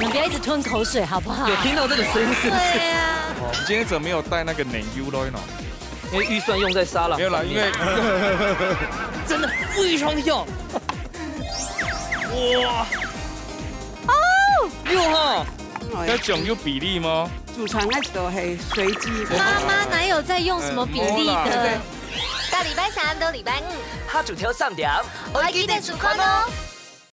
们不要一直吞口水，好不好？ 有听到这个声音是不是？ 对呀。 你今天怎么没有带那个奶油咯？ 因为预算用在沙拉。 没有啦，因为真的非常跳。哇！ 哦， 有哈。 要讲究比例吗？ 祖传那都係隨機。 妈妈哪有在用什么比例的？ 大禮拜三到禮拜五， 蝦薯條3點， 我記得數看哦。